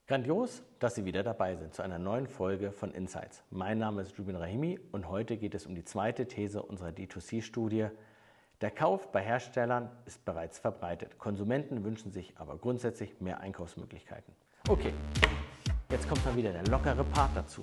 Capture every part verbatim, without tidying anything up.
Grandios, dass Sie wieder dabei sind zu einer neuen Folge von Insights. Mein Name ist Jubin Rahimi und heute geht es um die zweite These unserer D zwei C-Studie. Der Kauf bei Herstellern ist bereits verbreitet. Konsumenten wünschen sich aber grundsätzlich mehr Einkaufsmöglichkeiten. Okay, jetzt kommt mal wieder der lockere Part dazu.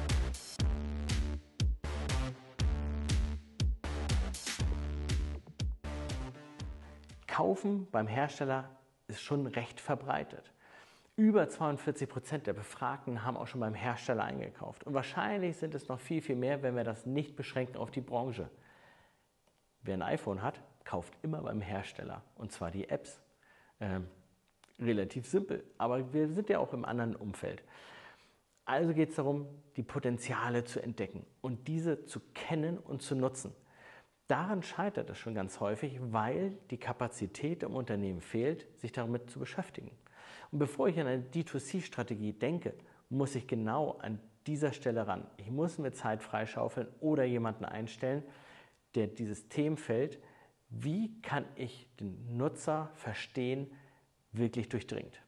Kaufen beim Hersteller ist schon recht verbreitet. Über zweiundvierzig Prozent der Befragten haben auch schon beim Hersteller eingekauft. Und wahrscheinlich sind es noch viel, viel mehr, wenn wir das nicht beschränken auf die Branche. Wer ein iPhone hat, kauft immer beim Hersteller. Und zwar die Apps. Ähm, relativ simpel, aber wir sind ja auch im anderen Umfeld. Also geht es darum, die Potenziale zu entdecken und diese zu kennen und zu nutzen. Daran scheitert es schon ganz häufig, weil die Kapazität im Unternehmen fehlt, sich damit zu beschäftigen. Und bevor ich an eine D zwei C-Strategie denke, muss ich genau an dieser Stelle ran. Ich muss mir Zeit freischaufeln oder jemanden einstellen, der dieses Themenfeld, wie kann ich den Nutzer verstehen, wirklich durchdringt.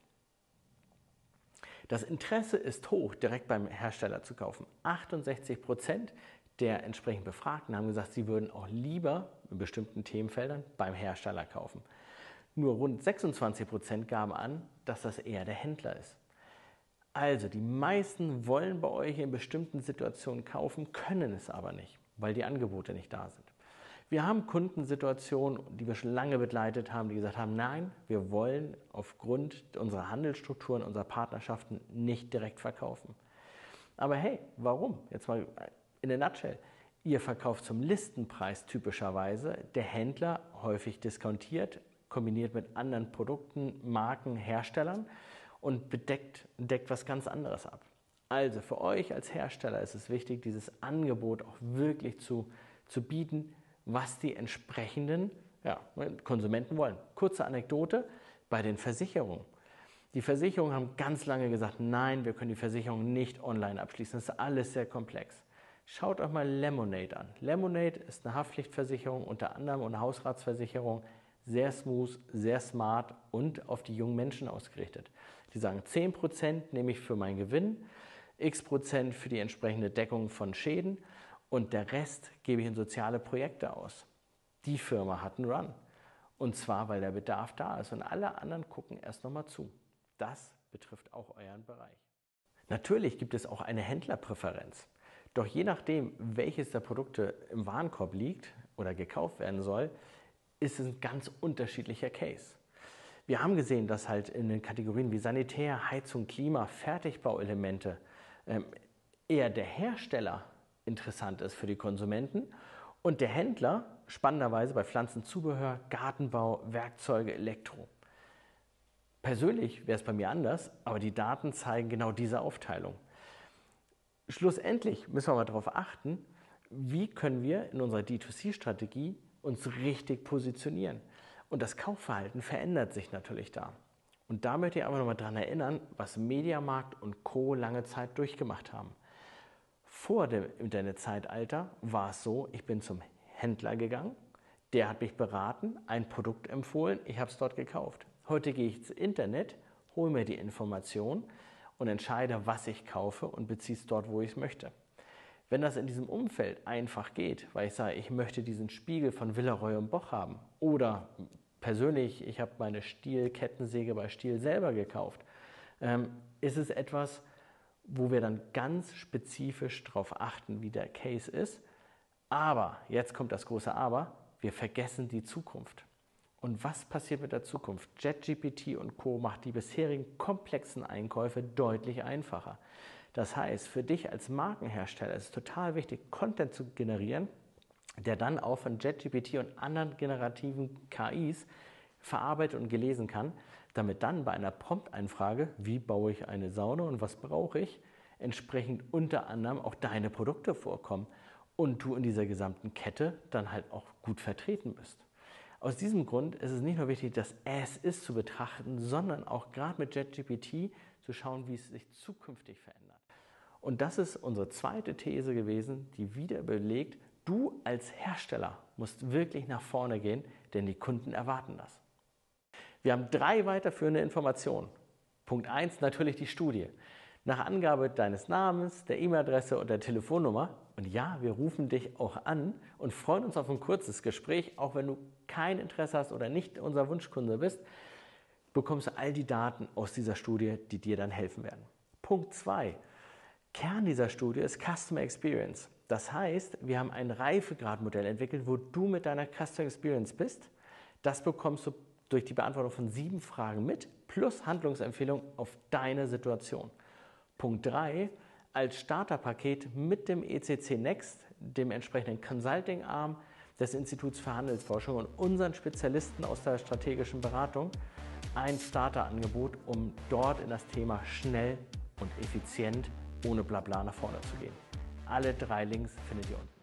Das Interesse ist hoch, direkt beim Hersteller zu kaufen. achtundsechzig Prozent der entsprechend Befragten haben gesagt, sie würden auch lieber in bestimmten Themenfeldern beim Hersteller kaufen. Nur rund sechsundzwanzig Prozent gaben an, dass das eher der Händler ist. Also die meisten wollen bei euch in bestimmten Situationen kaufen, können es aber nicht, weil die Angebote nicht da sind. Wir haben Kundensituationen, die wir schon lange begleitet haben, die gesagt haben, nein, wir wollen aufgrund unserer Handelsstrukturen, unserer Partnerschaften nicht direkt verkaufen. Aber hey, warum? Jetzt mal in der Nutshell. Ihr verkauft zum Listenpreis typischerweise, der Händler häufig diskontiert, kombiniert mit anderen Produkten, Marken, Herstellern und bedeckt, deckt was ganz anderes ab. Also für euch als Hersteller ist es wichtig, dieses Angebot auch wirklich zu, zu bieten, was die entsprechenden ja, Konsumenten wollen. Kurze Anekdote bei den Versicherungen. Die Versicherungen haben ganz lange gesagt, nein, wir können die Versicherung nicht online abschließen. Das ist alles sehr komplex. Schaut euch mal Lemonade an. Lemonade ist eine Haftpflichtversicherung, unter anderem eine Hausratsversicherung, sehr smooth, sehr smart und auf die jungen Menschen ausgerichtet. Die sagen, zehn Prozent nehme ich für meinen Gewinn, x Prozent für die entsprechende Deckung von Schäden und der Rest gebe ich in soziale Projekte aus. Die Firma hat einen Run. Und zwar, weil der Bedarf da ist und alle anderen gucken erst nochmal zu. Das betrifft auch euren Bereich. Natürlich gibt es auch eine Händlerpräferenz. Doch je nachdem, welches der Produkte im Warenkorb liegt oder gekauft werden soll, ist es ein ganz unterschiedlicher Case. Wir haben gesehen, dass halt in den Kategorien wie Sanitär, Heizung, Klima, Fertigbauelemente ähm, eher der Hersteller interessant ist für die Konsumenten und der Händler spannenderweise bei Pflanzenzubehör, Gartenbau, Werkzeuge, Elektro. Persönlich wäre es bei mir anders, aber die Daten zeigen genau diese Aufteilung. Schlussendlich müssen wir mal darauf achten, wie können wir in unserer D zwei C-Strategie uns richtig positionieren. Und das Kaufverhalten verändert sich natürlich da. Und da möchte ich aber nochmal daran erinnern, was Mediamarkt und Co. lange Zeit durchgemacht haben. Vor dem Internetzeitalter war es so, ich bin zum Händler gegangen, der hat mich beraten, ein Produkt empfohlen, ich habe es dort gekauft. Heute gehe ich ins Internet, hole mir die Information und entscheide, was ich kaufe und beziehe es dort, wo ich es möchte. Wenn das in diesem Umfeld einfach geht, weil ich sage, ich möchte diesen Spiegel von Villeroy und Boch haben oder persönlich, ich habe meine Stihl-Kettensäge bei Stihl selber gekauft, ähm, ist es etwas, wo wir dann ganz spezifisch darauf achten, wie der Case ist. Aber, jetzt kommt das große Aber, wir vergessen die Zukunft. Und was passiert mit der Zukunft? ChatGPT und Co. macht die bisherigen komplexen Einkäufe deutlich einfacher. Das heißt, für dich als Markenhersteller ist es total wichtig, Content zu generieren, der dann auch von ChatGPT und anderen generativen K Is verarbeitet und gelesen kann, damit dann bei einer Prompt-Einfrage, wie baue ich eine Sauna und was brauche ich, entsprechend unter anderem auch deine Produkte vorkommen und du in dieser gesamten Kette dann halt auch gut vertreten bist. Aus diesem Grund ist es nicht nur wichtig, das As-Ist zu betrachten, sondern auch gerade mit ChatGPT zu schauen, wie es sich zukünftig verändert. Und das ist unsere zweite These gewesen, die wieder belegt, du als Hersteller musst wirklich nach vorne gehen, denn die Kunden erwarten das. Wir haben drei weiterführende Informationen. Punkt eins, natürlich die Studie. Nach Angabe deines Namens, der E-Mail-Adresse und der Telefonnummer, und ja, wir rufen dich auch an und freuen uns auf ein kurzes Gespräch, auch wenn du kein Interesse hast oder nicht unser Wunschkunde bist, bekommst du all die Daten aus dieser Studie, die dir dann helfen werden. Punkt zwei. Kern dieser Studie ist Customer Experience. Das heißt, wir haben ein Reifegradmodell entwickelt, wo du mit deiner Customer Experience bist. Das bekommst du durch die Beantwortung von sieben Fragen mit, plus Handlungsempfehlungen auf deine Situation. Punkt drei. Als Starterpaket mit dem E C C Next, dem entsprechenden Consulting-Arm des Instituts für Handelsforschung und unseren Spezialisten aus der strategischen Beratung, ein Starterangebot, um dort in das Thema schnell und effizient ohne Blabla nach vorne zu gehen. Alle drei Links findet ihr unten.